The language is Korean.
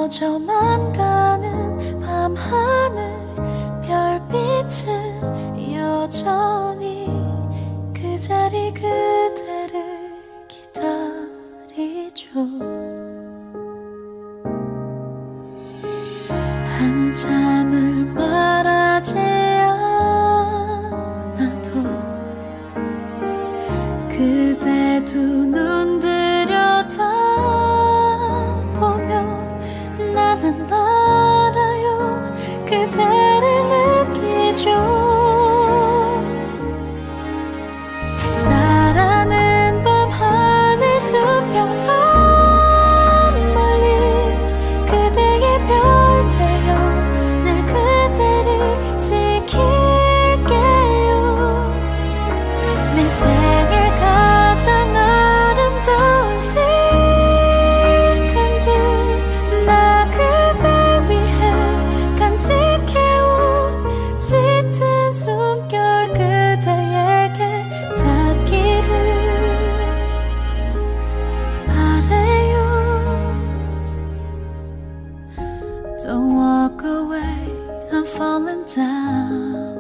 꺼져만 가는 밤하늘 별빛은 여전히 그 자리 그대를 기다리죠. 한참을 말하지 않아도 그대 두 눈 들여다보면 나는 알아요. 그대를 느끼죠. 햇살하는 밤하늘 수평선 멀리 그대의 별 되어 늘 그대를 지킬게요. 내 생애 가장 아름다운 시간들 나 그댈 위해 간직해온 짙은 숨결 그대에게 닿기를 바래요. Don't walk away, I'm falling down.